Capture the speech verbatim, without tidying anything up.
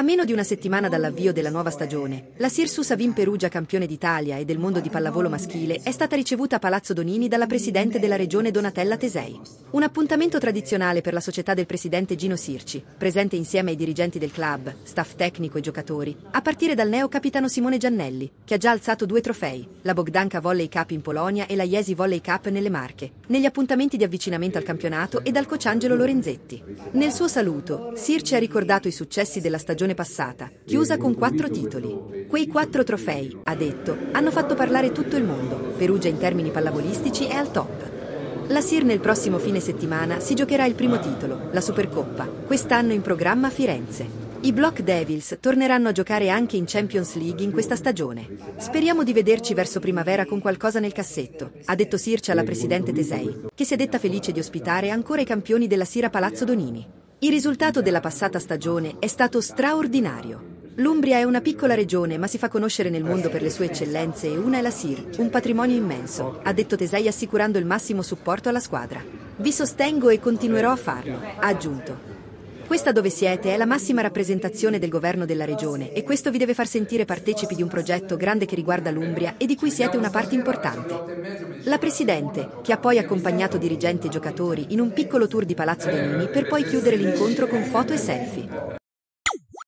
meno di una settimana dall'avvio della nuova stagione, la Sirsus Savin Perugia, campione d'Italia e del mondo di pallavolo maschile, è stata ricevuta a Palazzo Donini dalla presidente della regione Donatella Tesei. Un appuntamento tradizionale per la società del presidente Gino Sirci, presente insieme ai dirigenti del club, staff tecnico e giocatori, a partire dal neo capitano Simone Giannelli, che ha già alzato due trofei, la Bogdanka Volley Cup in Polonia e la Jesi Volley Cup nelle Marche, negli appuntamenti di avvicinamento al campionato, e dal coach Angelo Lorenzetti. Nel suo saluto, Sirci ha ricordato i successi della stagione passata, chiusa con quattro titoli. Quei quattro trofei, ha detto, hanno fatto parlare tutto il mondo. Perugia in termini pallavolistici è al top. La Sir nel prossimo fine settimana si giocherà il primo titolo, la Supercoppa, quest'anno in programma a Firenze. I Block Devils torneranno a giocare anche in Champions League in questa stagione. Speriamo di vederci verso primavera con qualcosa nel cassetto, ha detto Sirci alla presidente Tesei, che si è detta felice di ospitare ancora i campioni della Sir a Palazzo Donini. Il risultato della passata stagione è stato straordinario. L'Umbria è una piccola regione, ma si fa conoscere nel mondo per le sue eccellenze e una è la Sir, un patrimonio immenso, ha detto Tesei assicurando il massimo supporto alla squadra. Vi sostengo e continuerò a farlo, ha aggiunto. Questa dove siete è la massima rappresentazione del governo della regione e questo vi deve far sentire partecipi di un progetto grande che riguarda l'Umbria e di cui siete una parte importante. La presidente, che ha poi accompagnato dirigenti e giocatori in un piccolo tour di Palazzo Donini per poi chiudere l'incontro con foto e selfie.